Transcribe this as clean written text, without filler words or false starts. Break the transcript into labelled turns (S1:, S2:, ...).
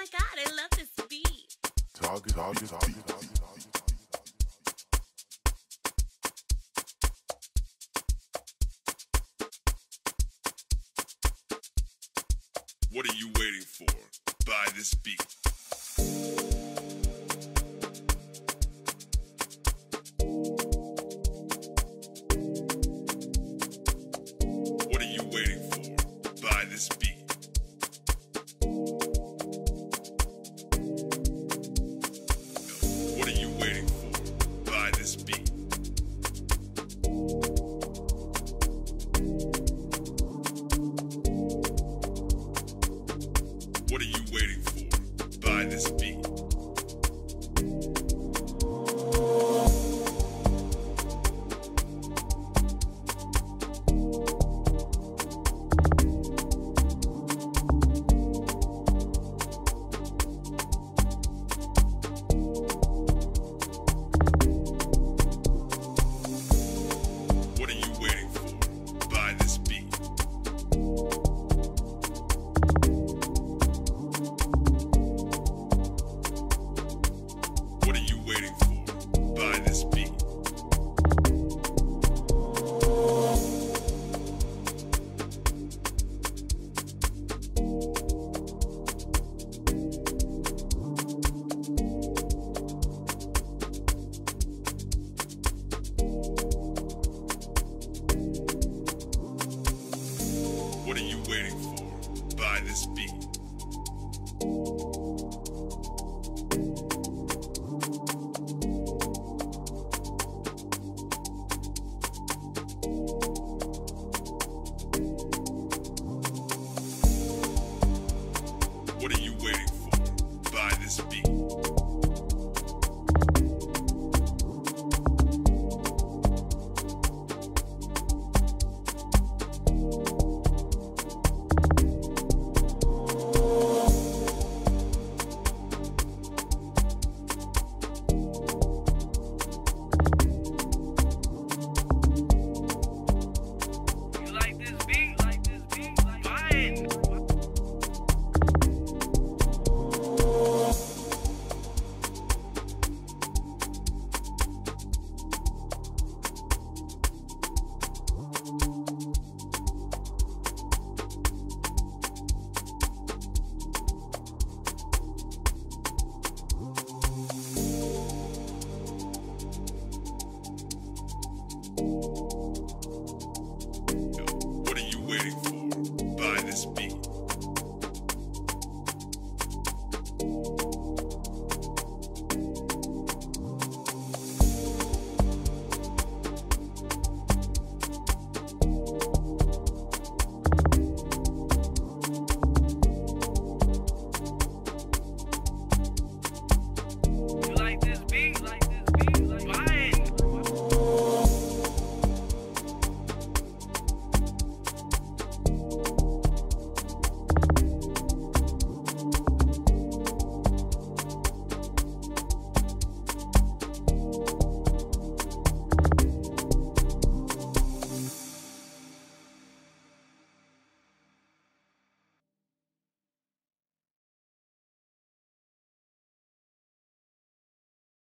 S1: my god, I love this beat.
S2: TargetBeatz.
S3: What are you waiting for? Buy this beat. What are you waiting for? Buy this beat. What are you waiting for? Buy this beat. What are you waiting for? Buy this beat. What are you waiting for? Buy this beat. What are you waiting for? Buy this beat. What are you waiting for? Buy this beat. What are you waiting for? Buy this beat.
S4: You like this beat? Buy it.
S3: What are you waiting for? Buy this beat.